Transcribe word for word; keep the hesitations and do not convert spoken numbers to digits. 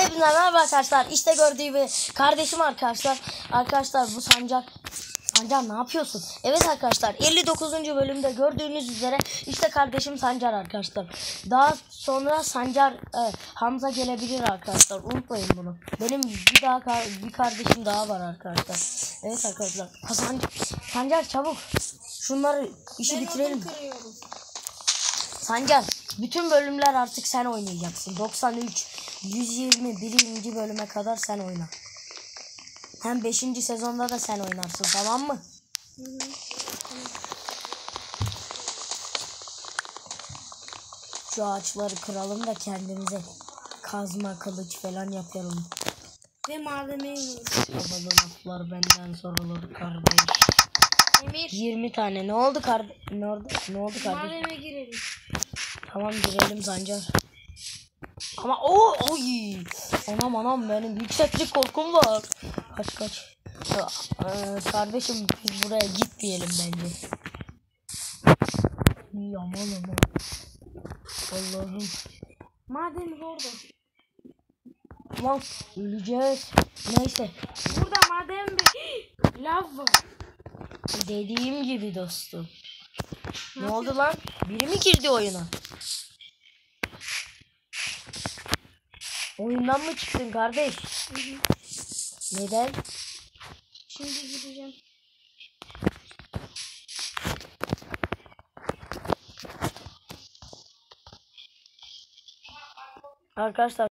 Hepinize merhaba arkadaşlar. İşte gördüğünüz kardeşim arkadaşlar. Arkadaşlar bu Sancar. Sancar ne yapıyorsun? Evet arkadaşlar, elli dokuzuncu bölümde gördüğünüz üzere işte kardeşim Sancar arkadaşlar. Daha sonra Sancar e, Hamza gelebilir arkadaşlar. Unutmayın bunu. Benim bir daha bir kardeşim daha var arkadaşlar. Evet arkadaşlar. Hasan, Sancar çabuk. Şunları işi ben bitirelim. Sancar, bütün bölümler artık sen oynayacaksın. doksan üç, yüz yirmi birinci bölüme kadar sen oyna. Hem beşinci sezonda da sen oynarsın, tamam mı? Hı hı. Şu ağaçları kıralım da kendimize kazma, kılıç falan yapalım. Ve malzemeyi Babalı laflar benden sorulur kardeş. Emir. yirmi tane. Ne oldu kardeş? Ne oldu? Ne oldu kardeş? Malzeme girelim. Tamam girelim Sancar. Ama o oy. Anam anam benim yükseklik korkum var. Kaç kaç. Ya, e, kardeşim biz buraya gitmeyelim bence. Yaman aman. Allah'ım. Madem orada. Lan öleceğiz. Neyse. Burada madem bir lav var. Dediğim gibi dostum. Ne, ne oldu lan? Biri mi girdi oyuna? Oyundan mı çıktın kardeş? Hı hı. Neden? Şimdi gideceğim. Arkadaşlar